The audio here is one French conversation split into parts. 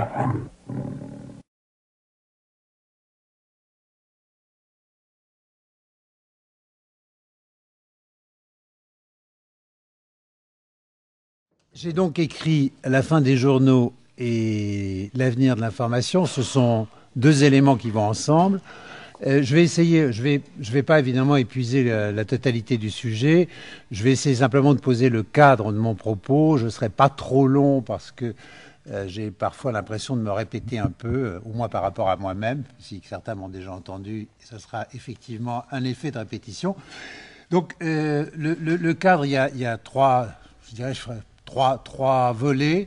J'ai donc écrit La fin des journaux et l'avenir de l'information. Ce sont deux éléments qui vont ensemble. Je vais essayer, je vais pas évidemment épuiser la totalité du sujet. Je vais essayer simplement de poser le cadre de mon propos. Je ne serai pas trop long parce que j'ai parfois l'impression de me répéter un peu, au moins par rapport à moi-même, si certains m'ont déjà entendu. Ce sera effectivement un effet de répétition. Donc le cadre, il y a trois, je dirais, je ferai trois volets.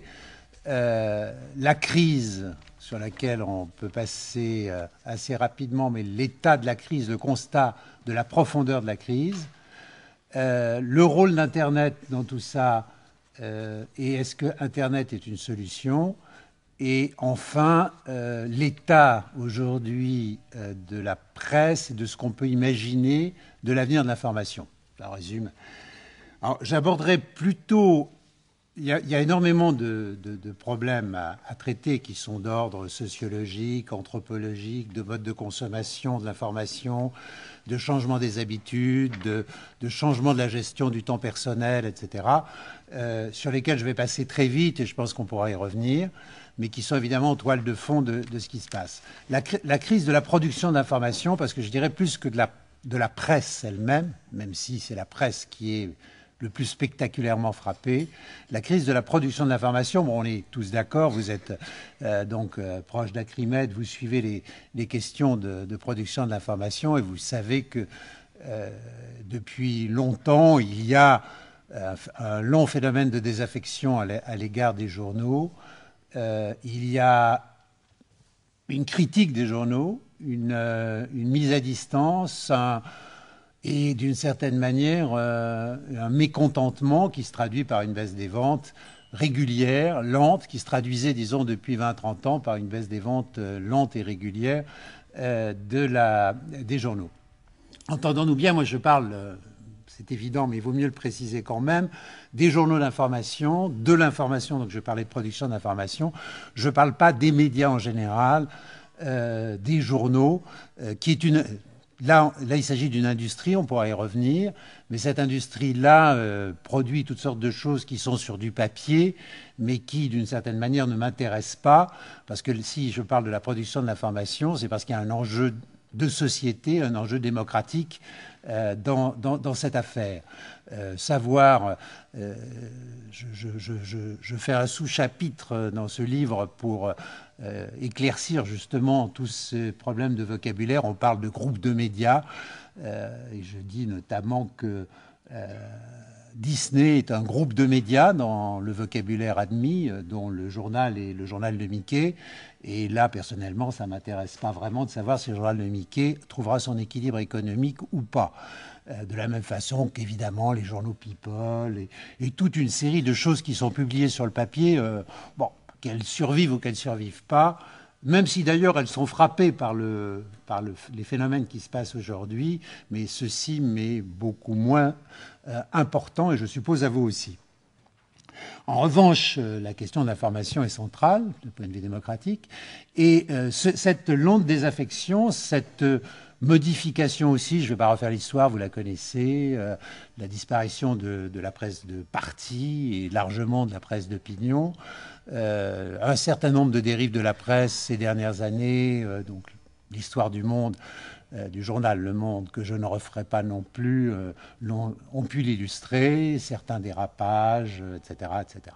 La crise sur laquelle on peut passer assez rapidement, mais l'état de la crise, le constat de la profondeur de la crise, le rôle d'Internet dans tout ça, et est-ce que Internet est une solution, et enfin l'état aujourd'hui de la presse et de ce qu'on peut imaginer de l'avenir de l'information. Ça résume. Alors, j'aborderai plutôt. Il y a énormément de problèmes à traiter qui sont d'ordre sociologique, anthropologique, de mode de consommation de l'information, de changement des habitudes, de changement de la gestion du temps personnel, etc., sur lesquels je vais passer très vite et je pense qu'on pourra y revenir, mais qui sont évidemment en toile de fond de ce qui se passe. La crise de la production d'information, parce que je dirais plus que de la presse elle-même, même si c'est la presse qui est le plus spectaculairement frappé. La crise de la production de l'information, bon, on est tous d'accord, vous êtes proche d'Acrimed, vous suivez les questions de production de l'information et vous savez que depuis longtemps, il y a un long phénomène de désaffection à l'égard des journaux. Il y a une critique des journaux, une mise à distance, et d'une certaine manière, un mécontentement qui se traduit par une baisse des ventes régulière, lente, qui se traduisait, disons, depuis 20-30 ans par une baisse des ventes lente et régulière des journaux. Entendons-nous bien, moi je parle, c'est évident, mais il vaut mieux le préciser quand même, des journaux d'information, de l'information, donc je parlais de production d'information, je ne parle pas des médias en général, des journaux, qui est une... Là, il s'agit d'une industrie, on pourra y revenir, mais cette industrie-là produit toutes sortes de choses qui sont sur du papier, mais qui, d'une certaine manière, ne m'intéressent pas, parce que si je parle de la production de l'information, c'est parce qu'il y a un enjeu de société, un enjeu démocratique dans cette affaire. Savoir, je fais un sous-chapitre dans ce livre pour éclaircir justement tous ces problèmes de vocabulaire. On parle de groupes de médias, et je dis notamment que Disney est un groupe de médias dans le vocabulaire admis, dont le journal est le journal de Mickey. Et là, personnellement, ça ne m'intéresse pas vraiment de savoir si le journal de Mickey trouvera son équilibre économique ou pas. De la même façon qu'évidemment les journaux People et toute une série de choses qui sont publiées sur le papier, bon, qu'elles survivent ou qu'elles ne survivent pas, même si d'ailleurs elles sont frappées par les phénomènes qui se passent aujourd'hui, mais ceci m'est beaucoup moins important et je suppose à vous aussi. En revanche, la question de l'information est centrale, du point de vue démocratique, et cette longue désaffection, cette modification aussi, je ne vais pas refaire l'histoire, vous la connaissez, la disparition de la presse de parti et largement de la presse d'opinion, un certain nombre de dérives de la presse ces dernières années, donc l'histoire du monde, du journal Le Monde, que je ne referai pas non plus, ont pu l'illustrer, certains dérapages, etc., etc.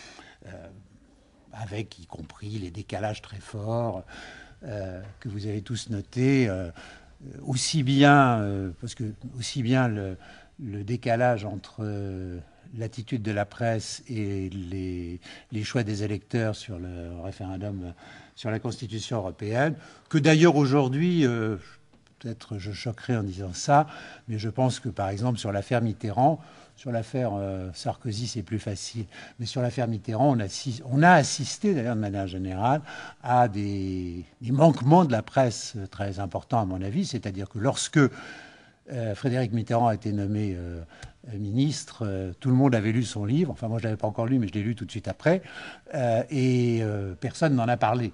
Avec y compris les décalages très forts que vous avez tous notés, aussi bien, parce que aussi bien le décalage entre l'attitude de la presse et les choix des électeurs sur le référendum sur la Constitution européenne, que d'ailleurs aujourd'hui, peut-être je choquerai en disant ça, mais je pense que par exemple sur l'affaire Mitterrand, sur l'affaire Sarkozy c'est plus facile, mais sur l'affaire Mitterrand on a assisté d'ailleurs de manière générale à des manquements de la presse très importants à mon avis, c'est-à-dire que lorsque Frédéric Mitterrand a été nommé ministre. Tout le monde avait lu son livre. Enfin, moi, je ne l'avais pas encore lu, mais je l'ai lu tout de suite après. Et personne n'en a parlé.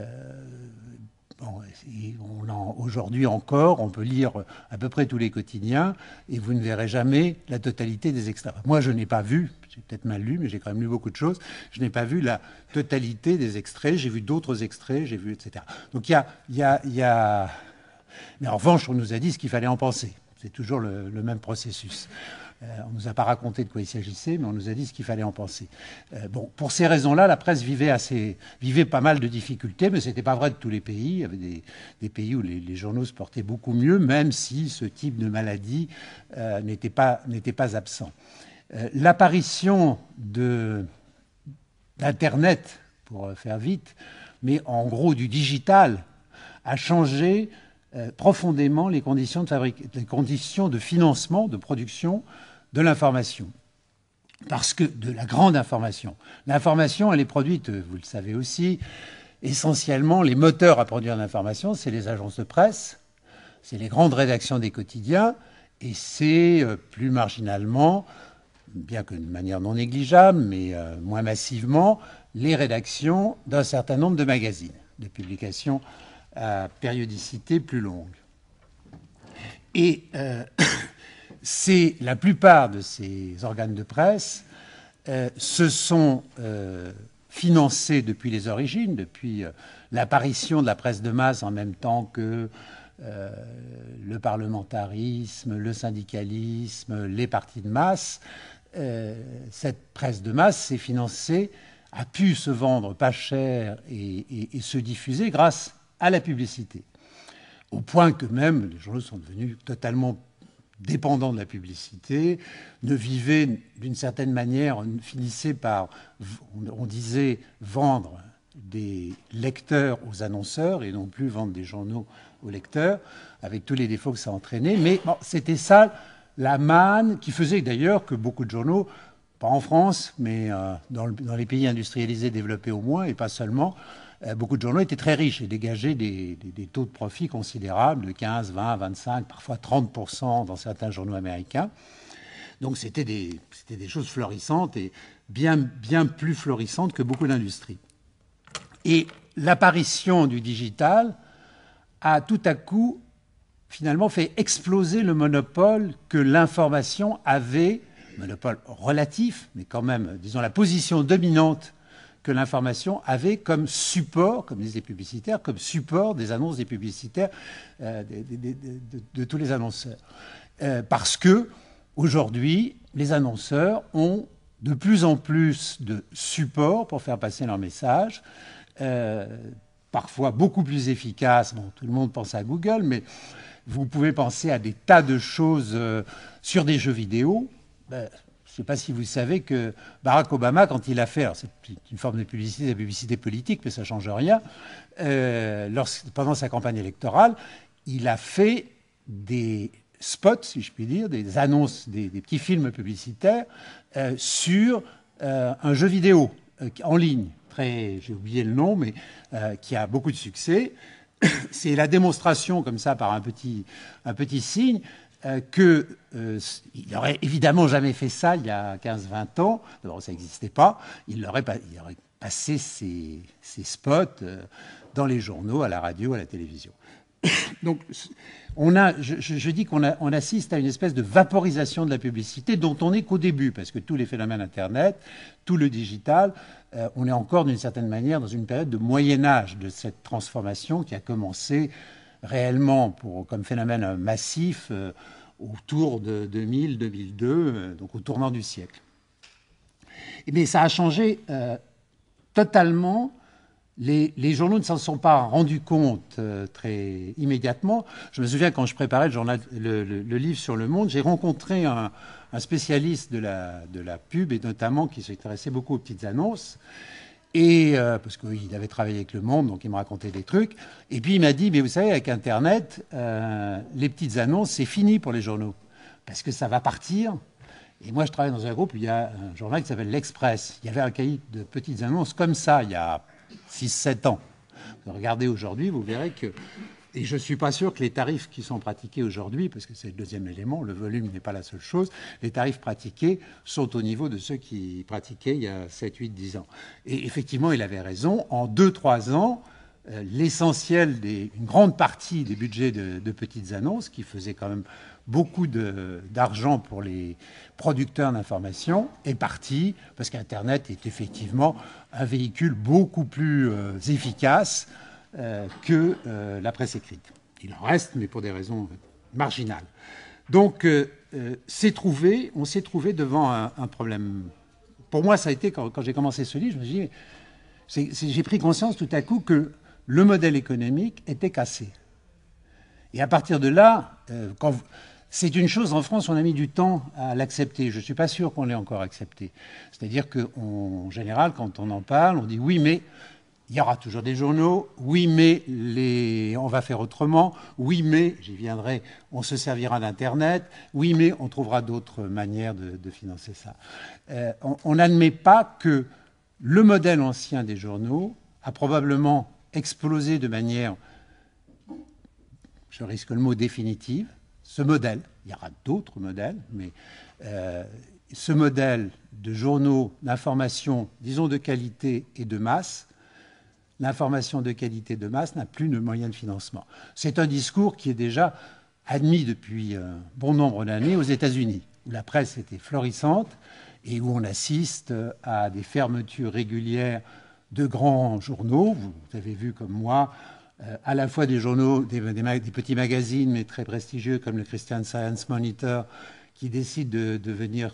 Bon, aujourd'hui encore, on peut lire à peu près tous les quotidiens et vous ne verrez jamais la totalité des extraits. Moi, je n'ai pas vu, j'ai peut-être mal lu, mais j'ai quand même lu beaucoup de choses, je n'ai pas vu la totalité des extraits, j'ai vu d'autres extraits, j'ai vu, etc. Donc il y a... Mais en revanche, on nous a dit ce qu'il fallait en penser. C'est toujours le même processus. On ne nous a pas raconté de quoi il s'agissait, mais on nous a dit ce qu'il fallait en penser. Bon, pour ces raisons-là, la presse vivait pas mal de difficultés, mais ce n'était pas vrai de tous les pays. Il y avait des pays où les journaux se portaient beaucoup mieux, même si ce type de maladie n'était pas absent. L'apparition d'Internet, pour faire vite, mais en gros du digital, a changé profondément les conditions de financement, de production de l'information. Parce que de la grande information. L'information, elle est produite, vous le savez aussi, essentiellement, les moteurs à produire l'information, c'est les agences de presse, c'est les grandes rédactions des quotidiens, et c'est plus marginalement, bien que de manière non négligeable, mais moins massivement, les rédactions d'un certain nombre de magazines, de publications à périodicité plus longue. Et c'est la plupart de ces organes de presse se sont financés depuis les origines, depuis l'apparition de la presse de masse en même temps que le parlementarisme, le syndicalisme, les partis de masse. Cette presse de masse s'est financée, a pu se vendre pas cher et se diffuser grâce à la publicité. Au point que même les journaux sont devenus totalement dépendants de la publicité, ne vivaient d'une certaine manière, finissaient par, on disait, vendre des lecteurs aux annonceurs et non plus vendre des journaux aux lecteurs, avec tous les défauts que ça entraînait. Mais bon, c'était ça la manne qui faisait d'ailleurs que beaucoup de journaux, pas en France, mais dans les pays industrialisés développés au moins, et pas seulement, beaucoup de journaux étaient très riches et dégageaient des taux de profit considérables de 15, 20, 25, parfois 30% dans certains journaux américains. Donc c'était des choses florissantes et bien plus florissantes que beaucoup d'industries. Et l'apparition du digital a tout à coup finalement fait exploser le monopole que l'information avait, monopole relatif, mais quand même, disons, la position dominante que l'information avait comme support, comme disent les publicitaires, comme support des annonces des publicitaires, de tous les annonceurs. Parce que aujourd'hui, les annonceurs ont de plus en plus de supports pour faire passer leur message, parfois beaucoup plus efficaces. Bon, tout le monde pense à Google, mais vous pouvez penser à des tas de choses sur des jeux vidéo. Je ne sais pas si vous savez que Barack Obama, quand il a fait, alors c'est une forme de publicité, de la publicité politique, mais ça ne change rien, pendant sa campagne électorale, il a fait des spots, si je puis dire, des annonces, des petits films publicitaires sur un jeu vidéo en ligne. J'ai oublié le nom, mais qui a beaucoup de succès. C'est la démonstration, comme ça, par un petit signe, qu'il n'aurait évidemment jamais fait ça il y a 15-20 ans. D'abord, ça n'existait pas. Il aurait passé ses spots dans les journaux, à la radio, à la télévision. Donc, je dis qu'on assiste à une espèce de vaporisation de la publicité dont on n'est qu'au début, parce que tous les phénomènes Internet, tout le digital, on est encore d'une certaine manière dans une période de Moyen-Âge de cette transformation qui a commencé réellement comme phénomène massif autour de 2000-2002, donc au tournant du siècle. Mais ça a changé totalement. Les journaux ne s'en sont pas rendus compte très immédiatement. Je me souviens quand je préparais le livre sur Le Monde, j'ai rencontré un spécialiste de la pub et notamment qui s'intéressait beaucoup aux petites annonces. Et parce qu'il avait travaillé avec Le Monde, donc il me racontait des trucs. Et puis il m'a dit, mais vous savez, avec Internet, les petites annonces, c'est fini pour les journaux. Parce que ça va partir. Et moi, je travaille dans un groupe où il y a un journal qui s'appelle L'Express. Il y avait un cahier de petites annonces comme ça, il y a 6-7 ans. Vous regardez aujourd'hui, vous verrez que... Et je ne suis pas sûr que les tarifs qui sont pratiqués aujourd'hui, parce que c'est le deuxième élément, le volume n'est pas la seule chose, les tarifs pratiqués sont au niveau de ceux qui pratiquaient il y a 7, 8, 10 ans. Et effectivement, il avait raison. En 2-3 ans, l'essentiel, une grande partie des budgets de petites annonces, qui faisaient quand même beaucoup d'argent pour les producteurs d'information, est parti, parce qu'Internet est effectivement un véhicule beaucoup plus efficace que la presse écrite. Il en reste, mais pour des raisons marginales. Donc, on s'est trouvé devant un problème. Pour moi, ça a été, quand j'ai commencé ce livre, je me suis dit, j'ai pris conscience tout à coup que le modèle économique était cassé. Et à partir de là, c'est une chose, en France, on a mis du temps à l'accepter. Je ne suis pas sûr qu'on l'ait encore accepté. C'est-à-dire qu'en général, quand on en parle, on dit oui, mais il y aura toujours des journaux. Oui, mais on va faire autrement. Oui, mais, j'y viendrai, on se servira d'Internet. Oui, mais on trouvera d'autres manières de financer ça. On n'admet pas que le modèle ancien des journaux a probablement explosé de manière, je risque le mot, définitive. Ce modèle, il y aura d'autres modèles, mais ce modèle de journaux d'information, disons de qualité et de masse, l'information de qualité de masse n'a plus de moyens de financement. C'est un discours qui est déjà admis depuis un bon nombre d'années aux États-Unis, où la presse était florissante et où on assiste à des fermetures régulières de grands journaux. Vous avez vu comme moi, à la fois des journaux, des petits magazines, mais très prestigieux, comme le Christian Science Monitor, qui décide de devenir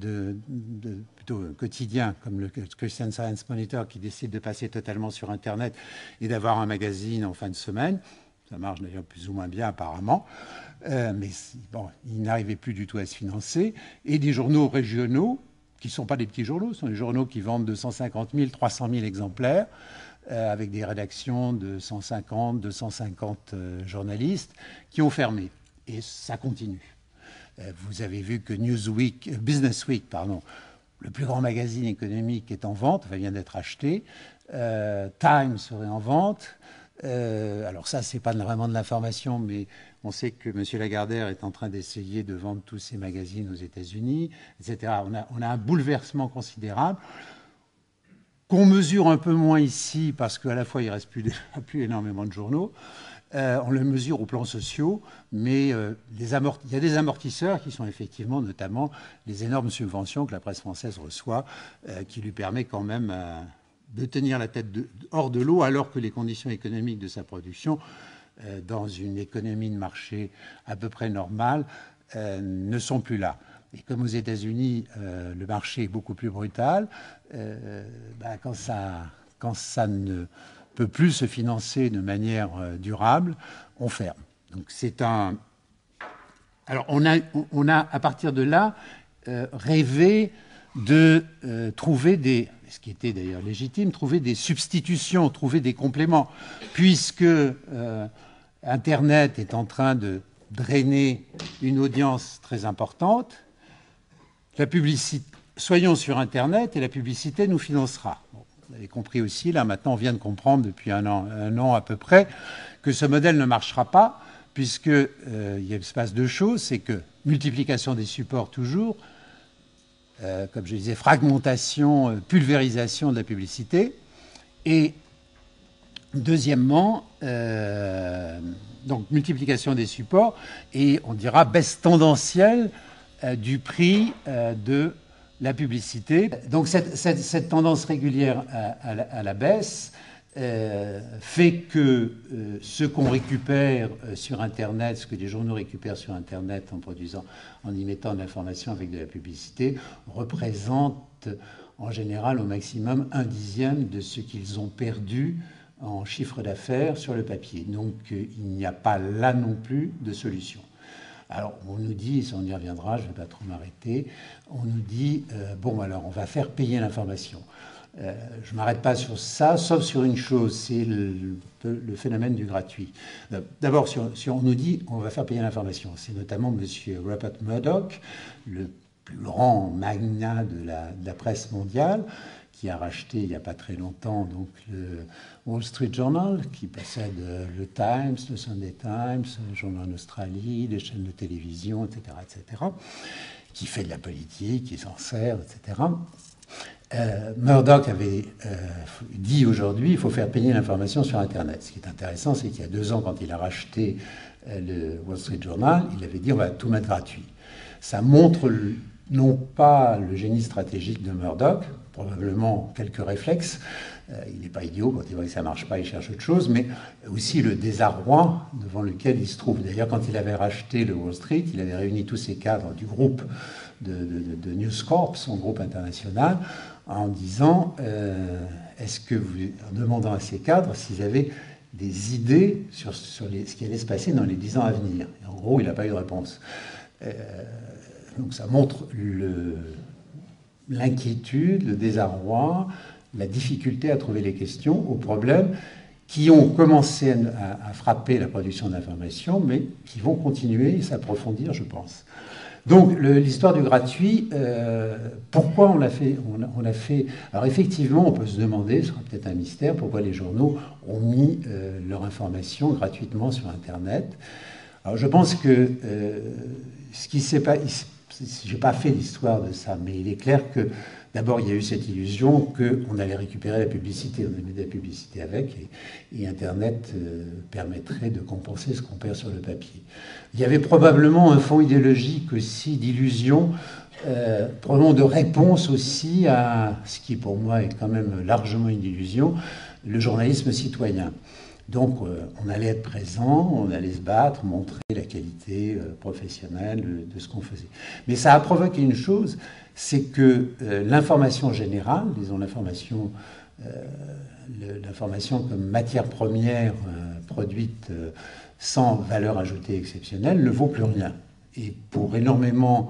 plutôt quotidien, comme le Christian Science Monitor, qui décide de passer totalement sur Internet et d'avoir un magazine en fin de semaine. Ça marche d'ailleurs plus ou moins bien apparemment. Mais bon, ils n'arrivaient plus du tout à se financer. Et des journaux régionaux, qui ne sont pas des petits journaux, ce sont des journaux qui vendent 250 000, 300 000 exemplaires, avec des rédactions de 150, 250 journalistes, qui ont fermé. Et ça continue. Vous avez vu que Business Week, le plus grand magazine économique, est en vente, vient d'être acheté. Time serait en vente. Alors ça, c'est pas vraiment de l'information, mais on sait que M. Lagardère est en train d'essayer de vendre tous ses magazines aux États-Unis, etc. On a un bouleversement considérable qu'on mesure un peu moins ici, parce qu'à la fois, il ne reste plus énormément de journaux. On le mesure au plan social, mais il y a des amortisseurs qui sont effectivement notamment les énormes subventions que la presse française reçoit, qui lui permet quand même de tenir la tête hors de l'eau, alors que les conditions économiques de sa production, dans une économie de marché à peu près normale, ne sont plus là. Et comme aux États-Unis, le marché est beaucoup plus brutal, quand ça ne peut plus se financer de manière durable, on ferme. Donc c'est un. Alors on a à partir de là rêvé de trouver ce qui était d'ailleurs légitime, trouver des substitutions, trouver des compléments, puisque Internet est en train de drainer une audience très importante. La publicité, soyons sur Internet et la publicité nous financera. Bon, vous avez compris aussi, là maintenant on vient de comprendre depuis un an à peu près, que ce modèle ne marchera pas, puisque il se passe deux choses, c'est que multiplication des supports toujours, comme je disais, fragmentation, pulvérisation de la publicité, et deuxièmement, donc multiplication des supports, et on dira baisse tendancielle du prix de la publicité. Donc cette tendance régulière à la baisse fait que ce qu'on récupère sur Internet, ce que les journaux récupèrent sur Internet en y mettant de l'information avec de la publicité, représente en général au maximum 1/10 de ce qu'ils ont perdu en chiffre d'affaires sur le papier. Donc il n'y a pas là non plus de solution. Alors on nous dit, et ça on y reviendra, je ne vais pas trop m'arrêter, on nous dit, alors on va faire payer l'information. Je ne m'arrête pas sur ça, sauf sur une chose, c'est le phénomène du gratuit. D'abord, si on nous dit on va faire payer l'information, c'est notamment M. Rupert Murdoch, le plus grand magnat de la presse mondiale, qui a racheté il n'y a pas très longtemps donc le Wall Street Journal, qui possède le Times, le Sunday Times, le journal en Australie, des chaînes de télévision, etc., qui fait de la politique, qui s'en sert, etc. Murdoch avait dit aujourd'hui il faut faire payer l'information sur Internet. Ce qui est intéressant, c'est qu'il y a 2 ans, quand il a racheté le Wall Street Journal, il avait dit on va tout mettre gratuit. Ça montre non pas le génie stratégique de Murdoch, probablement quelques réflexes. Il n'est pas idiot, quand il voit que ça ne marche pas, il cherche autre chose, mais aussi le désarroi devant lequel il se trouve. D'ailleurs, quand il avait racheté le Wall Street, il avait réuni tous ses cadres du groupe de News Corp, son groupe international, en disant, en demandant à ses cadres s'ils avaient des idées sur ce qui allait se passer dans les 10 ans à venir. Et en gros, il n'a pas eu de réponse. Donc ça montre l'inquiétude, le désarroi, la difficulté à trouver les questions aux problèmes qui ont commencé à frapper la production d'informations, mais qui vont continuer et s'approfondir, je pense. Donc l'histoire du gratuit, pourquoi on l'a fait, Alors effectivement, on peut se demander, ce sera peut-être un mystère, pourquoi les journaux ont mis leur information gratuitement sur Internet. Alors je pense que ce qui s'est pas... Je n'ai pas fait l'histoire de ça, mais il est clair que d'abord il y a eu cette illusion qu'on allait récupérer la publicité, on allait mettre de la publicité avec, et Internet permettrait de compenser ce qu'on perd sur le papier. Il y avait probablement un fond idéologique aussi d'illusion, probablement de réponse aussi à ce qui pour moi est quand même largement une illusion, le journalisme citoyen. Donc on allait être présent, on allait se battre, montrer la qualité professionnelle de ce qu'on faisait. Mais ça a provoqué une chose, c'est que l'information générale, disons l'information comme matière première produite sans valeur ajoutée exceptionnelle, ne vaut plus rien. Et pour énormément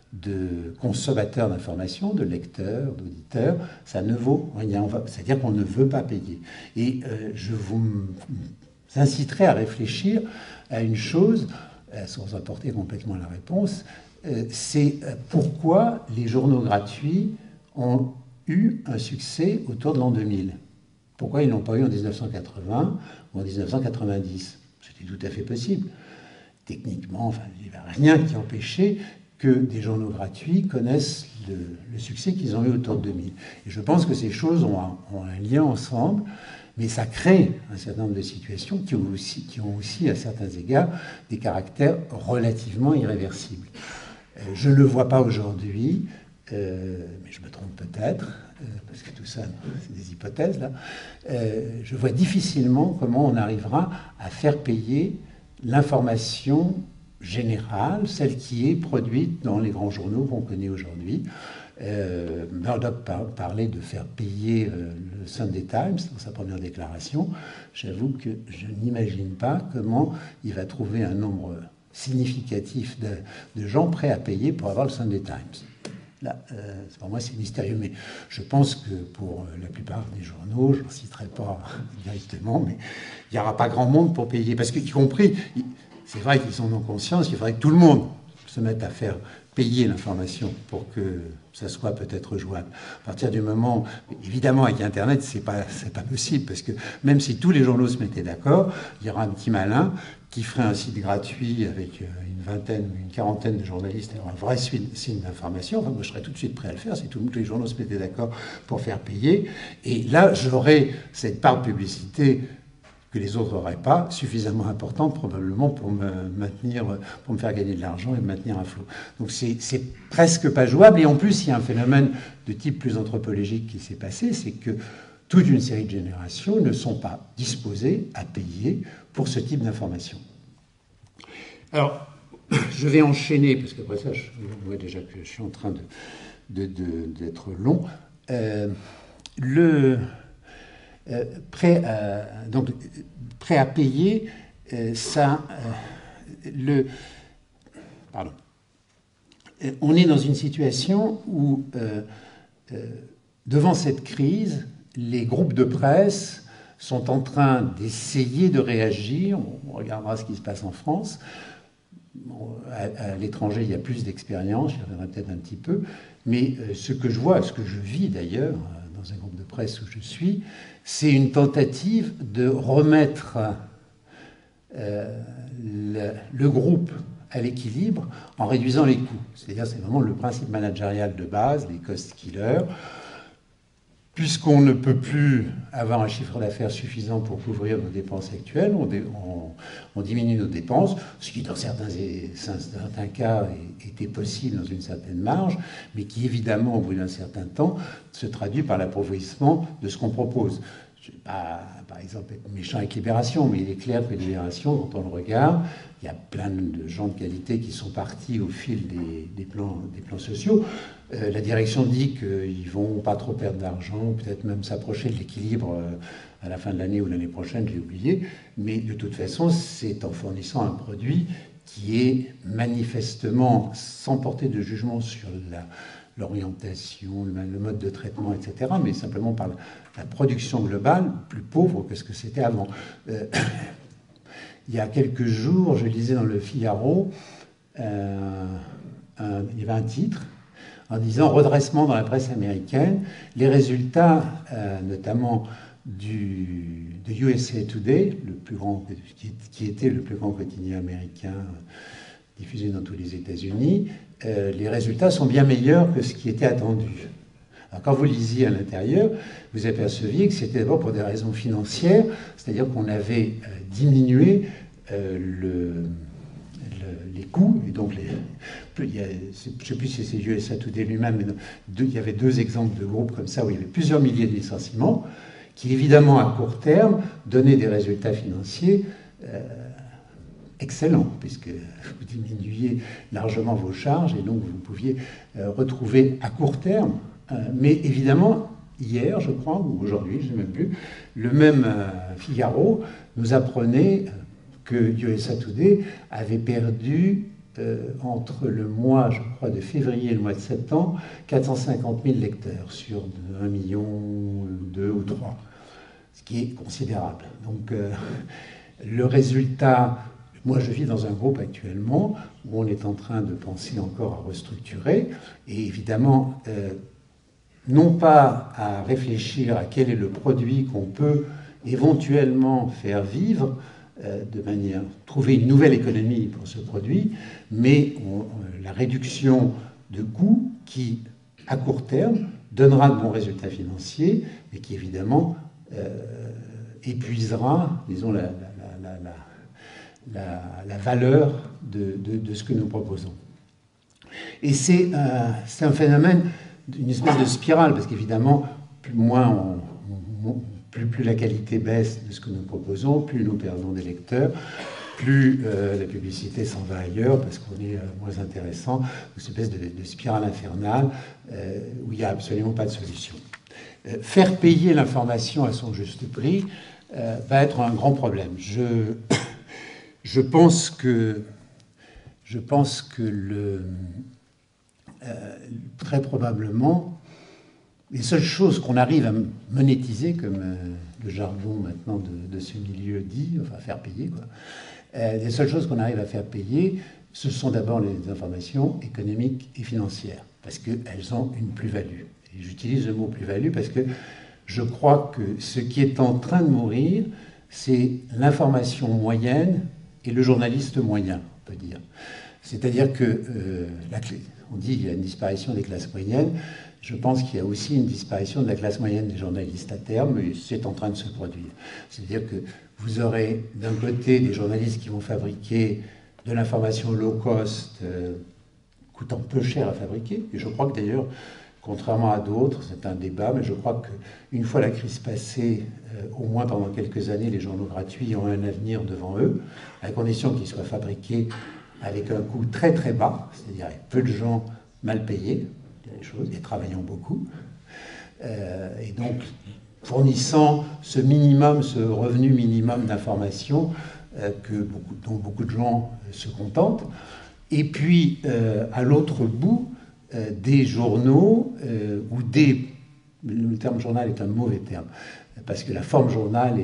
de consommateurs d'informations, de lecteurs, d'auditeurs, ça ne vaut rien. C'est-à-dire qu'on ne veut pas payer. Et je vous inciterai à réfléchir à une chose, sans apporter complètement la réponse, c'est pourquoi les journaux gratuits ont eu un succès autour de l'an 2000. Pourquoi ils ne l'ont pas eu en 1980 ou en 1990 ? C'était tout à fait possible. Techniquement, enfin, il n'y avait rien qui empêchait que des journaux gratuits connaissent le succès qu'ils ont eu autour de 2000. Et je pense que ces choses ont un lien ensemble, mais ça crée un certain nombre de situations qui ont aussi, à certains égards, des caractères relativement irréversibles. Je ne le vois pas aujourd'hui, mais je me trompe peut-être, parce que tout ça, c'est des hypothèses, là. Je vois difficilement comment on arrivera à faire payer l'information générale, celle qui est produite dans les grands journaux qu'on connaît aujourd'hui. Murdoch parlait de faire payer le Sunday Times dans sa première déclaration. J'avoue que je n'imagine pas comment il va trouver un nombre significatif de gens prêts à payer pour avoir le Sunday Times. Là, pour moi, c'est mystérieux, mais je pense que pour la plupart des journaux, je n'en citerai pas directement, mais il n'y aura pas grand monde pour payer. Parce qu'y compris, c'est vrai qu'ils sont en conscience, il faudrait que tout le monde se mette à faire payer l'information pour que ça soit peut-être jouable. À partir du moment, évidemment, avec Internet, c'est pas possible, parce que même si tous les journaux se mettaient d'accord, il y aura un petit malin qui ferait un site gratuit avec une vingtaine ou une quarantaine de journalistes, alors un vrai site d'information. Enfin, moi, je serais tout de suite prêt à le faire si tous les journaux se mettaient d'accord pour faire payer. Et là, j'aurais cette part de publicité que les autres n'auraient pas, suffisamment importante probablement pour me faire gagner de l'argent et me maintenir à flot. Donc c'est presque pas jouable. Et en plus, il y a un phénomène de type plus anthropologique qui s'est passé, c'est que toute une série de générations ne sont pas disposées à payer pour ce type d'information. Alors, je vais enchaîner, parce qu'après ça, je vois déjà que je suis en train d'être long. Prêt à payer, on est dans une situation où, devant cette crise, les groupes de presse sont en train d'essayer de réagir. On regardera ce qui se passe en France. À l'étranger, il y a plus d'expérience, j'y reviendrai peut-être un petit peu. Mais ce que je vois, ce que je vis d'ailleurs, dans dans un groupe de presse où je suis, c'est une tentative de remettre le groupe à l'équilibre en réduisant les coûts. C'est-à-dire, c'est vraiment le principe managérial de base, les cost killers. Puisqu'on ne peut plus avoir un chiffre d'affaires suffisant pour couvrir nos dépenses actuelles, on diminue nos dépenses, ce qui dans certains cas était possible dans une certaine marge, mais qui évidemment, au bout d'un certain temps, se traduit par l'appauvrissement de ce qu'on propose. Je ne vais pas, par exemple, être méchant avec Libération, mais il est clair que Libération, quand on le regarde, il y a plein de gens de qualité qui sont partis au fil des plans sociaux. La direction dit qu'ils ne vont pas trop perdre d'argent, peut-être même s'approcher de l'équilibre à la fin de l'année ou l'année prochaine, j'ai oublié. Mais de toute façon, c'est en fournissant un produit qui est manifestement, sans porter de jugement sur l'orientation, le mode de traitement, etc., mais simplement par la production globale, plus pauvre que ce que c'était avant. Il y a quelques jours, je lisais dans le Figaro, il y avait un titre en disant « Redressement dans la presse américaine ». Les résultats, notamment de USA Today, qui était le plus grand quotidien américain diffusé dans tous les États-Unis, les résultats sont bien meilleurs que ce qui était attendu. Alors, quand vous lisiez à l'intérieur, vous aperceviez que c'était d'abord pour des raisons financières, c'est-à-dire qu'on avait diminué les coûts, et donc je ne sais plus si c'est USA Today lui-même, mais il y avait 2 exemples de groupes comme ça où il y avait plusieurs milliers de licenciements, qui évidemment à court terme donnaient des résultats financiers excellents, puisque vous diminuiez largement vos charges et donc vous pouviez retrouver à court terme. Mais évidemment, hier, je crois, ou aujourd'hui, je ne sais même plus, le même Figaro nous apprenait que USA Today avait perdu entre le mois, je crois, de février et le mois de septembre, 450 000 lecteurs sur 1 million, 2 ou 3, ce qui est considérable. Donc le résultat, moi je vis dans un groupe actuellement où on est en train de penser encore à restructurer, et évidemment, non pas à réfléchir à quel est le produit qu'on peut éventuellement faire vivre, de manière trouver une nouvelle économie pour ce produit, mais la réduction de coûts qui, à court terme, donnera de bons résultats financiers, mais qui évidemment épuisera, disons, la valeur de ce que nous proposons. Et c'est un phénomène d'une espèce de spirale, parce qu'évidemment, plus la qualité baisse de ce que nous proposons, plus nous perdons des lecteurs, plus la publicité s'en va ailleurs parce qu'on est moins intéressant, une espèce de spirale infernale où il n'y a absolument pas de solution. Faire payer l'information à son juste prix va être un grand problème. Je pense que très probablement, les seules choses qu'on arrive à monétiser, comme le jargon maintenant de ce milieu dit, enfin faire payer, quoi, les seules choses qu'on arrive à faire payer, ce sont d'abord les informations économiques et financières, parce qu'elles ont une plus-value. Et j'utilise le mot plus-value parce que je crois que ce qui est en train de mourir, c'est l'information moyenne et le journaliste moyen, on peut dire. C'est-à-dire que, on dit qu'il y a une disparition des classes moyennes. Je pense qu'il y a aussi une disparition de la classe moyenne des journalistes à terme, et c'est en train de se produire. C'est-à-dire que vous aurez d'un côté des journalistes qui vont fabriquer de l'information low cost, coûtant peu cher à fabriquer, et je crois que d'ailleurs, contrairement à d'autres, c'est un débat, mais je crois qu'une fois la crise passée, au moins pendant quelques années, les journaux gratuits ont un avenir devant eux, à condition qu'ils soient fabriqués avec un coût très très bas, c'est-à-dire avec peu de gens mal payés, et travaillant beaucoup, et donc fournissant ce minimum, ce revenu minimum d'information dont beaucoup de gens se contentent. Et puis, à l'autre bout, des journaux, ou le terme journal est un mauvais terme, parce que la forme journal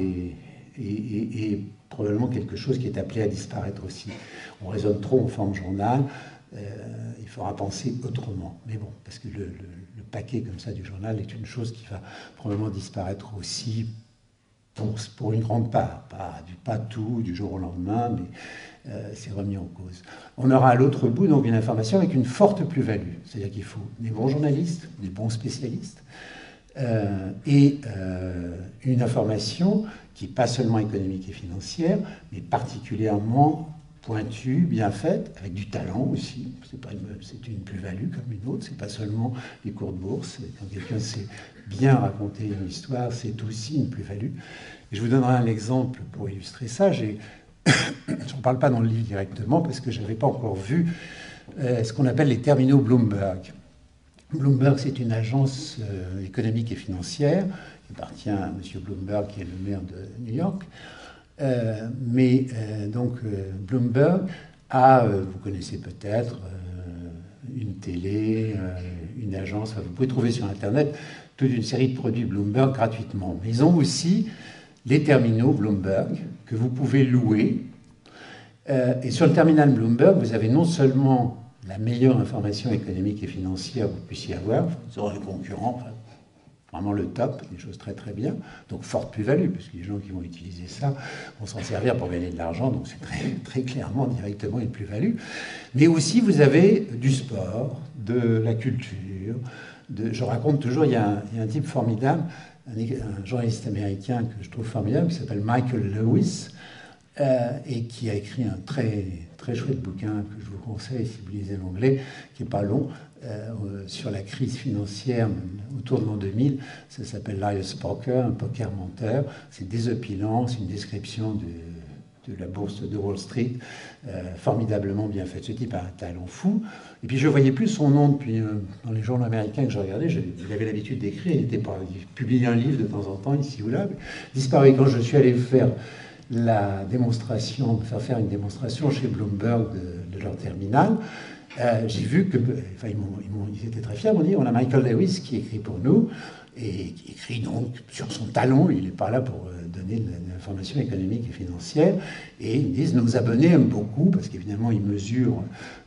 est probablement quelque chose qui est appelé à disparaître aussi. On raisonne trop en forme journal. il faudra penser autrement. Mais bon, parce que le paquet comme ça du journal est une chose qui va probablement disparaître aussi pour une grande part. Pas tout du jour au lendemain, mais c'est remis en cause. On aura à l'autre bout donc une information avec une forte plus-value. C'est-à-dire qu'il faut des bons journalistes, des bons spécialistes, et une information qui n'est pas seulement économique et financière, mais particulièrement pointue, bien faite, avec du talent aussi. C'est une plus-value comme une autre. C'est pas seulement les cours de bourse. Quand quelqu'un sait bien raconter une histoire, c'est aussi une plus-value. Et je vous donnerai un exemple pour illustrer ça. Je n'en parle pas dans le livre directement parce que je n'avais pas encore vu ce qu'on appelle les terminaux Bloomberg. Bloomberg, c'est une agence économique et financière qui appartient à M. Bloomberg, qui est le maire de New York. Bloomberg a, vous connaissez peut-être, une télé, une agence. Vous pouvez trouver sur Internet toute une série de produits Bloomberg gratuitement. Mais ils ont aussi les terminaux Bloomberg que vous pouvez louer. Et sur le terminal Bloomberg, vous avez non seulement la meilleure information économique et financière que vous puissiez avoir, vous aurez un concurrent, vraiment le top, des choses très très bien, donc forte plus-value, parce que les gens qui vont utiliser ça vont s'en servir pour gagner de l'argent, donc c'est très, très clairement directement une plus-value. Mais aussi vous avez du sport, de la culture, je raconte toujours, il y a un type formidable, un journaliste américain que je trouve formidable, qui s'appelle Michael Lewis, et qui a écrit un très, très chouette bouquin que je vous conseille si vous lisez l'anglais, qui n'est pas long, sur la crise financière autour de l'an 2000. Ça s'appelle Liar's Poker, un poker menteur. C'est désopilant, c'est une description de la bourse de Wall Street, formidablement bien faite. Ce type a un talent fou. Et puis je ne voyais plus son nom depuis, dans les journaux américains que je regardais. Il avait l'habitude d'écrire, il publiait un livre de temps en temps, ici ou là. Disparu. Quand je suis allé faire faire une démonstration chez Bloomberg de leur terminal, j'ai vu que, ils étaient très fiers, ils m'ont dit, on a Michael Lewis qui écrit pour nous, et qui écrit donc sur son talent, il n'est pas là pour donner de l'information économique et financière, et ils me disent, nos abonnés aiment beaucoup, parce qu'évidemment ils mesurent,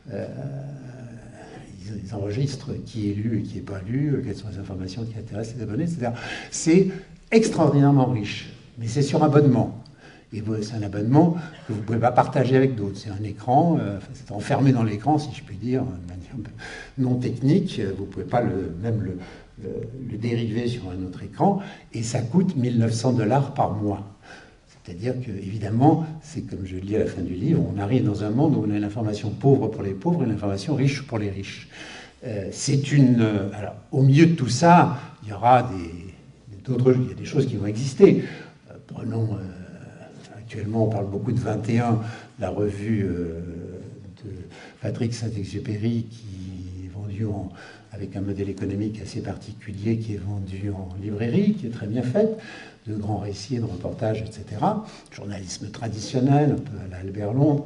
ils enregistrent qui est lu et qui n'est pas lu, quelles sont les informations qui intéressent les abonnés, etc. C'est extraordinairement riche, mais c'est sur abonnement. Et c'est un abonnement que vous ne pouvez pas partager avec d'autres. C'est un écran, c'est enfermé dans l'écran, si je puis dire, de manière non technique. Vous ne pouvez pas le dériver sur un autre écran. Et ça coûte 1 900 $ par mois. C'est-à-dire que, évidemment, c'est comme je le dis à la fin du livre, on arrive dans un monde où on a l'information pauvre pour les pauvres et l'information riche pour les riches. Alors, au milieu de tout ça, il y aura il y a des choses qui vont exister. Prenons... Actuellement, on parle beaucoup de 21, la revue de Patrick Saint-Exupéry, qui est vendue avec un modèle économique assez particulier, qui est vendue en librairie, qui est très bien faite, de grands récits, de reportages, etc. Journalisme traditionnel, un peu à la Albert Londres.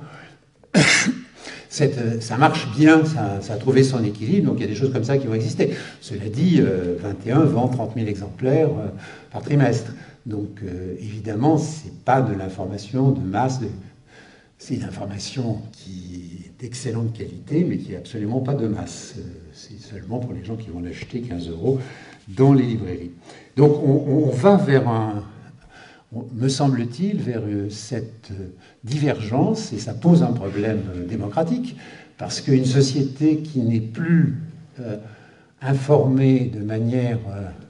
Ça marche bien, ça a trouvé son équilibre, donc il y a des choses comme ça qui vont exister. Cela dit, 21 vend 30 000 exemplaires par trimestre. Donc, évidemment, ce n'est pas de l'information de masse, c'est une information qui est d'excellente qualité, mais qui n'est absolument pas de masse. C'est seulement pour les gens qui vont l'acheter 15 € dans les librairies. Donc, on va me semble-t-il, vers cette divergence, et ça pose un problème démocratique, parce qu'une société qui n'est plus informée de manière...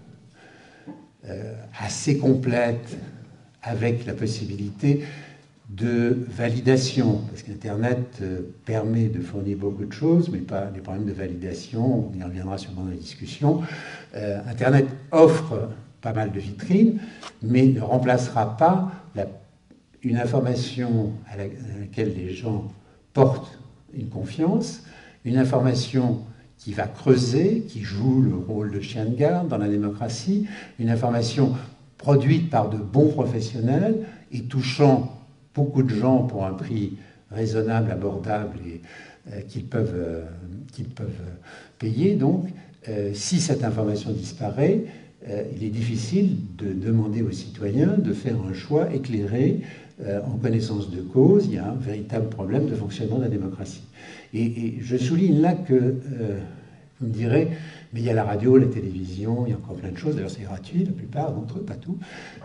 assez complète, avec la possibilité de validation, parce qu'Internet permet de fournir beaucoup de choses, mais pas des problèmes de validation, on y reviendra sûrement dans la discussion. Internet offre pas mal de vitrines, mais ne remplacera pas une information à laquelle les gens portent une confiance, une information qui va creuser, qui joue le rôle de chien de garde dans la démocratie, une information produite par de bons professionnels et touchant beaucoup de gens pour un prix raisonnable, abordable et qu'ils peuvent payer. Donc, si cette information disparaît, il est difficile de demander aux citoyens de faire un choix éclairé en connaissance de cause. Il y a un véritable problème de fonctionnement de la démocratie. Et je souligne là que, vous me direz, mais il y a la radio, la télévision, il y a encore plein de choses. D'ailleurs, c'est gratuit, la plupart d'entre eux, pas tout.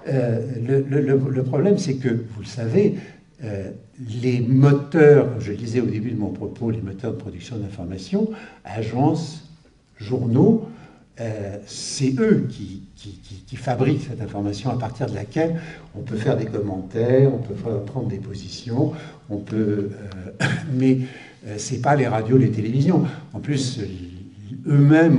Le problème, c'est que, vous le savez, les moteurs, je le disais au début de mon propos, les moteurs de production d'information, agences, journaux, c'est eux qui fabriquent cette information à partir de laquelle on peut faire des commentaires, on peut prendre des positions, on peut, mais c'est pas les radios, les télévisions. En plus, eux-mêmes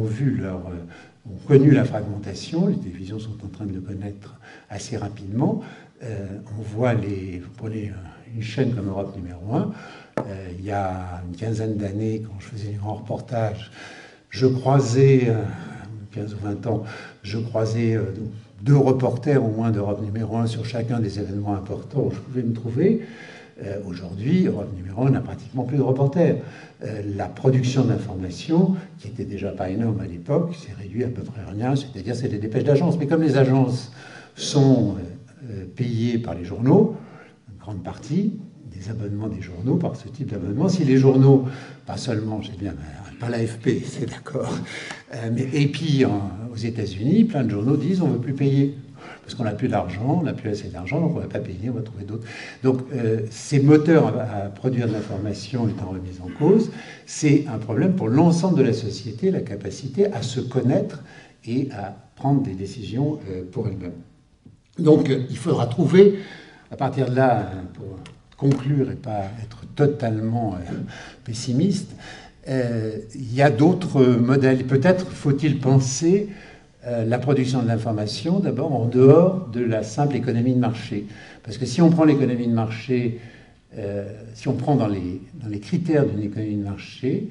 ont connu la fragmentation. Les télévisions sont en train de le connaître assez rapidement. On voit vous prenez une chaîne comme Europe numéro 1, il y a une quinzaine d'années, quand je faisais des grands reportages, je croisais, 15 ou 20 ans, je croisais 2 reporters au moins d'Europe numéro 1 sur chacun des événements importants où je pouvais me trouver. Aujourd'hui, Europe numéro 1 n'a pratiquement plus de reporters. La production d'informations, qui était déjà pas énorme à l'époque, s'est réduite à peu près à rien, c'est-à-dire c'est des dépêches d'agences. Mais comme les agences sont payées par les journaux, une grande partie des abonnements des journaux par ce type d'abonnement, si les journaux, pas seulement, j'ai bien, pas l'AFP, c'est d'accord, mais et puis aux États-Unis, plein de journaux disent on ne veut plus payer. Parce qu'on n'a plus d'argent, on n'a plus assez d'argent, donc on ne va pas payer, on va trouver d'autres. Donc ces moteurs à produire de l'information étant remis en cause, c'est un problème pour l'ensemble de la société, la capacité à se connaître et à prendre des décisions pour elle-même. Donc il faudra trouver, à partir de là, pour conclure et pas être totalement pessimiste, il y a d'autres modèles. Peut-être faut-il penser la production de l'information, d'abord, en dehors de la simple économie de marché. Parce que si on prend l'économie de marché, si on prend dans les critères d'une économie de marché,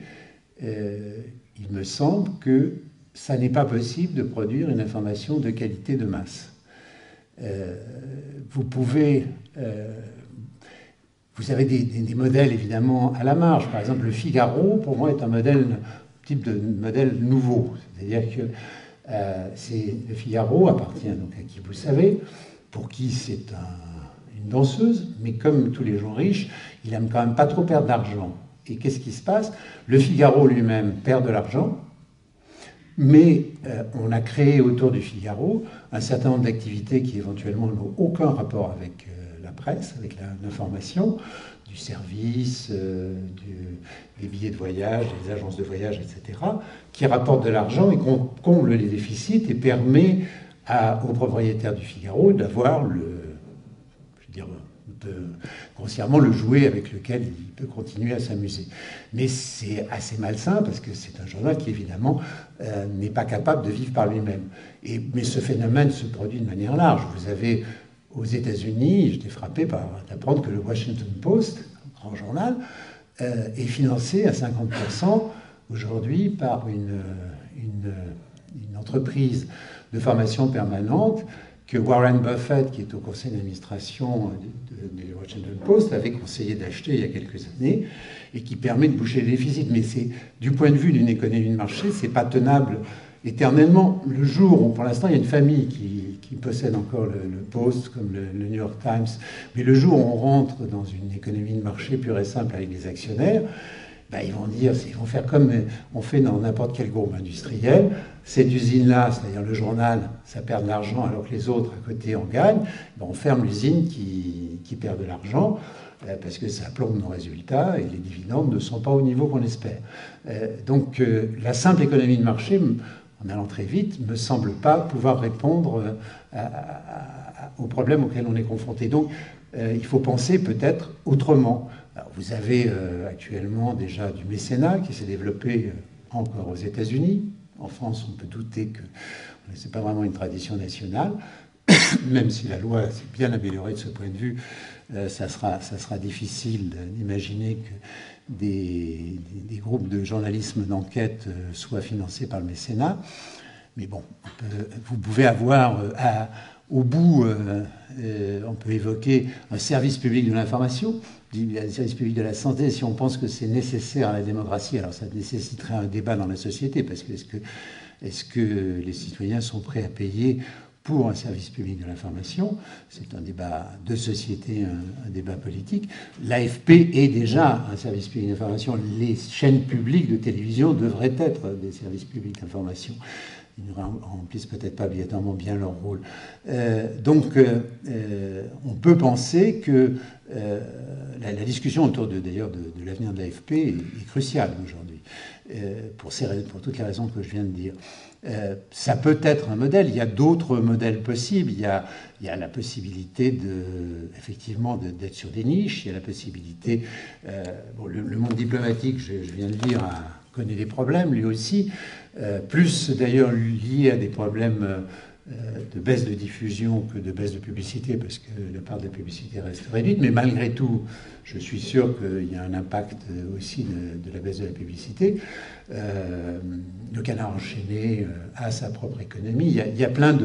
il me semble que ça n'est pas possible de produire une information de qualité de masse. Vous pouvez... vous avez des modèles, évidemment, à la marge. Par exemple, le Figaro, pour moi, est un type de modèle nouveau. C'est-à-dire que le Figaro appartient donc à qui vous savez, pour qui c'est une danseuse, mais comme tous les gens riches, il aime quand même pas trop perdre d'argent. Et qu'est-ce qui se passe? Le Figaro lui-même perd de l'argent, mais on a créé autour du Figaro un certain nombre d'activités qui éventuellement n'ont aucun rapport avec la presse, avec l'information, du service, des billets de voyage, des agences de voyage, etc., qui rapportent de l'argent et comble les déficits et permet aux propriétaires du Figaro d'avoir grossièrement le jouet avec lequel il peut continuer à s'amuser. Mais c'est assez malsain parce que c'est un journal qui, évidemment, n'est pas capable de vivre par lui-même. Mais ce phénomène se produit de manière large. Vous avez... Aux États-Unis, j'étais frappé d'apprendre que le Washington Post, un grand journal, est financé à 50% aujourd'hui par une entreprise de formation permanente que Warren Buffett, qui est au conseil d'administration du Washington Post, avait conseillé d'acheter il y a quelques années et qui permet de boucher les déficits. Mais du point de vue d'une économie de marché, c'est pas tenable éternellement. Le jour où, pour l'instant, il y a une famille qui possède encore le Post, comme le New York Times, mais le jour où on rentre dans une économie de marché pure et simple avec des actionnaires, ils vont faire comme on fait dans n'importe quel groupe industriel. Cette usine-là, c'est-à-dire le journal, ça perd de l'argent alors que les autres à côté en gagnent. On ferme l'usine qui perd de l'argent parce que ça plombe nos résultats et les dividendes ne sont pas au niveau qu'on espère. Donc la simple économie de marché, en allant très vite, ne me semble pas pouvoir répondre aux problèmes auxquels on est confronté. Donc, il faut penser peut-être autrement. Alors, vous avez actuellement déjà du mécénat qui s'est développé encore aux États-Unis. En France, on peut douter que ce n'est pas vraiment une tradition nationale, même si la loi s'est bien améliorée de ce point de vue. Ça sera difficile d'imaginer que des groupes de journalisme d'enquête soient financés par le mécénat. Mais bon, vous pouvez avoir au bout, on peut évoquer un service public de l'information, un service public de la santé. Si on pense que c'est nécessaire à la démocratie, alors ça nécessiterait un débat dans la société, parce que est-ce que Est-ce que les citoyens sont prêts à payer pour un service public de l'information? C'est un débat de société, un débat politique. L'AFP est déjà un service public d'information. Les chaînes publiques de télévision devraient être des services publics d'information. Ils ne remplissent peut-être pas obligatoirement bien leur rôle. Donc, on peut penser que la discussion autour d'ailleurs de l'avenir de l'AFP est cruciale aujourd'hui, pour toutes les raisons que je viens de dire. Ça peut être un modèle. Il y a d'autres modèles possibles. Il y a la possibilité effectivement d'être sur des niches. Il y a la possibilité. Le monde diplomatique, je viens de dire, connaît des problèmes lui aussi, plus d'ailleurs liés à des problèmes de baisse de diffusion que de baisse de publicité, parce que la part de la publicité reste réduite. Mais malgré tout, je suis sûr qu'il y a un impact aussi de la baisse de la publicité. Le Canard enchaîné a sa propre économie. Il y a plein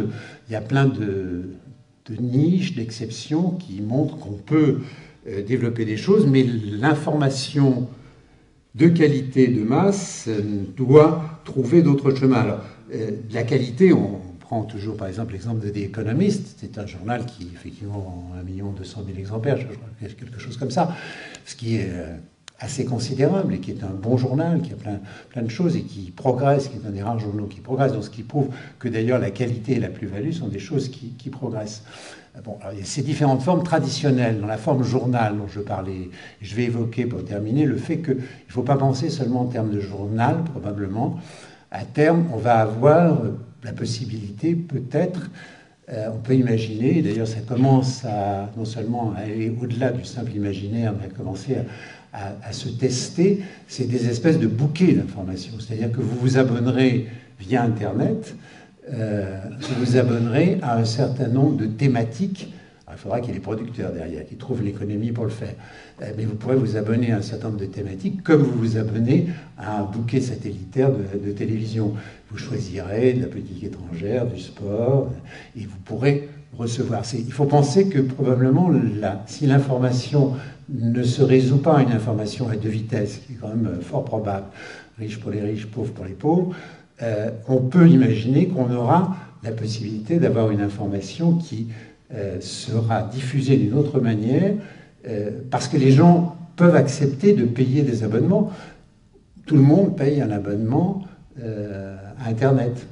de niches, d'exceptions qui montrent qu'on peut développer des choses, mais l'information de qualité, de masse, doit trouver d'autres chemins. Alors, la qualité, on prend toujours par exemple l'exemple de The Economist, c'est un journal qui effectivement vend 1 200 000 exemplaires, je crois que quelque chose comme ça, ce qui est assez considérable et qui est un bon journal, qui a plein de choses et qui progresse, qui est un des rares journaux qui progresse, donc ce qui prouve que d'ailleurs la qualité et la plus-value sont des choses qui progressent. Bon, alors, il y a ces différentes formes traditionnelles. Dans la forme journal dont je parlais, je vais évoquer pour terminer le fait qu'il ne faut pas penser seulement en termes de journal, probablement. À terme, on va avoir la possibilité, peut-être, on peut imaginer, et d'ailleurs ça commence non seulement à aller au-delà du simple imaginaire, mais à commencer à se tester, c'est des espèces de bouquets d'informations. C'est-à-dire que vous vous abonnerez via Internet, vous vous abonnerez à un certain nombre de thématiques. Alors, il faudra qu'il y ait des producteurs derrière, qui trouvent l'économie pour le faire. Mais vous pourrez vous abonner à un certain nombre de thématiques, comme vous vous abonnez à un bouquet satellitaire de télévision. Vous choisirez de la politique étrangère, du sport, et vous pourrez recevoir. Il faut penser que probablement, si l'information ne se résout pas à une information à deux vitesses, qui est quand même fort probable, riche pour les riches, pauvre pour les pauvres, on peut imaginer qu'on aura la possibilité d'avoir une information qui sera diffusée d'une autre manière, parce que les gens peuvent accepter de payer des abonnements. Tout le monde paye un abonnement à Internet.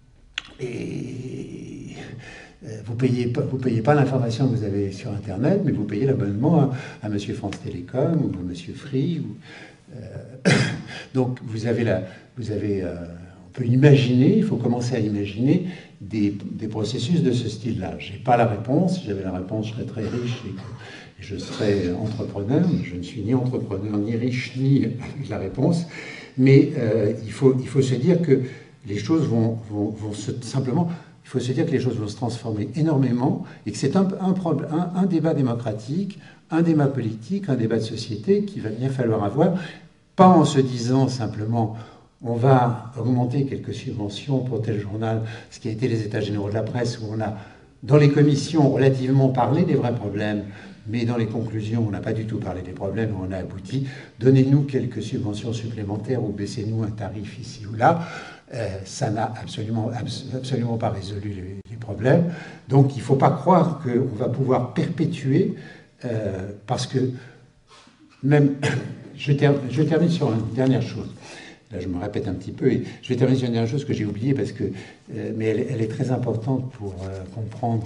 Et vous payez pas l'information que vous avez sur Internet, mais vous payez l'abonnement à Monsieur France Télécom ou à Monsieur Free. Donc on peut imaginer, il faut commencer à imaginer des processus de ce style-là. Je n'ai pas la réponse. Si j'avais la réponse, je serais très riche et je serais entrepreneur. Mais je ne suis ni entrepreneur, ni riche, ni avec la réponse. Mais il faut se dire que les choses vont simplement... Il faut se dire que les choses vont se transformer énormément et que c'est un débat démocratique, un débat politique, un débat de société qu'il va bien falloir avoir, pas en se disant simplement on va augmenter quelques subventions pour tel journal, ce qui a été les états généraux de la presse, où on a, dans les commissions, relativement parlé des vrais problèmes, mais dans les conclusions, on n'a pas du tout parlé des problèmes, on a abouti. Donnez-nous quelques subventions supplémentaires ou baissez-nous un tarif ici ou là. Ça n'a absolument pas résolu les problèmes. Donc il ne faut pas croire qu'on va pouvoir perpétuer, parce que même... Je termine sur une dernière chose. Là, je me répète un petit peu, et je vais terminer sur une dernière chose que j'ai oubliée, mais elle est très importante pour comprendre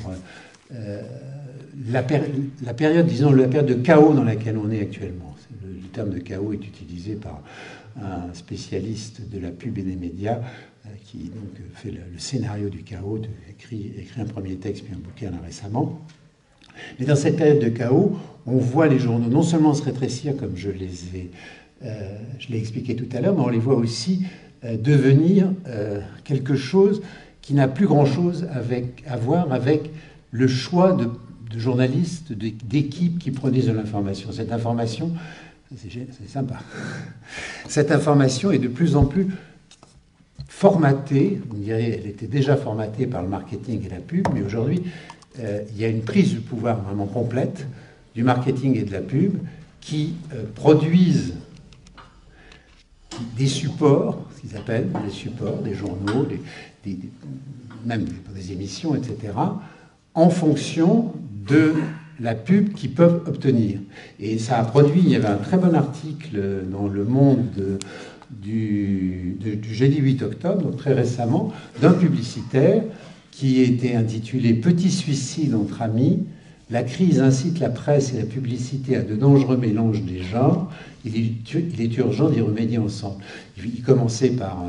la période de chaos dans laquelle on est actuellement. Le terme de chaos est utilisé par un spécialiste de la pub et des médias qui donc fait le scénario du chaos, écrit un premier texte puis un bouquin là récemment. Mais dans cette période de chaos, on voit les journaux non seulement se rétrécir, comme je l'ai expliqué tout à l'heure, mais on les voit aussi devenir quelque chose qui n'a plus grand-chose à voir avec le choix de journalistes, d'équipes qui produisent de l'information. Cette information, c'est sympa, cette information est de plus en plus formatée, on dirait elle était déjà formatée par le marketing et la pub, mais aujourd'hui, il y a une prise de pouvoir vraiment complète du marketing et de la pub qui produisent des supports, qu'ils appellent les supports, des journaux, même des émissions, etc., en fonction de la pub qu'ils peuvent obtenir. Et ça a produit, il y avait un très bon article dans Le Monde du jeudi 8 octobre, donc très récemment, d'un publicitaire qui était intitulé « Petit suicide entre amis, la crise incite la presse et la publicité à de dangereux mélanges des genres. Il est urgent d'y remédier ensemble. » Il commençait par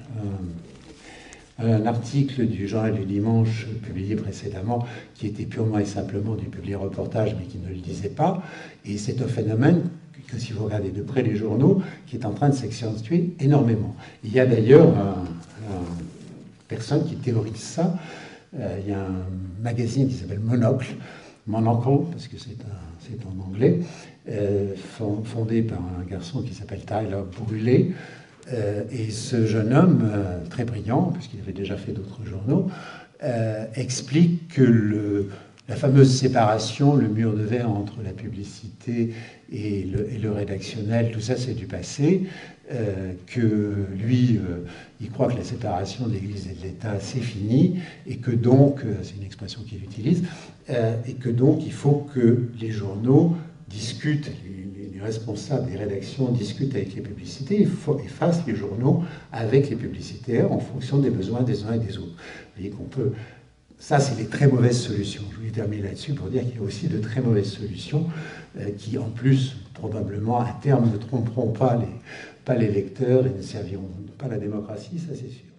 un article du Journal du Dimanche publié précédemment qui était purement et simplement du publi-reportage mais qui ne le disait pas. Et c'est un phénomène que si vous regardez de près les journaux qui est en train de s'accentuer énormément. Il y a d'ailleurs une personne qui théorise ça. Il y a un magazine qui s'appelle Monocle, parce que c'est en anglais, fondé par un garçon qui s'appelle Tyler Brûlé. Et ce jeune homme, très brillant, puisqu'il avait déjà fait d'autres journaux, explique que la fameuse séparation, le mur de verre entre la publicité et le rédactionnel, tout ça c'est du passé, que lui, il croit que la séparation de l'Église et de l'État c'est fini, et que donc, c'est une expression qu'il utilise, et que donc il faut que les journaux discutent, les responsables des rédactions discutent avec les publicités, et fassent les journaux avec les publicitaires en fonction des besoins des uns et des autres. Vous voyez qu'on peut... Ça, c'est les très mauvaises solutions. Je vais terminer là-dessus pour dire qu'il y a aussi de très mauvaises solutions qui, en plus, probablement, à terme, ne tromperont pas les lecteurs et ne serviront pas la démocratie, ça c'est sûr.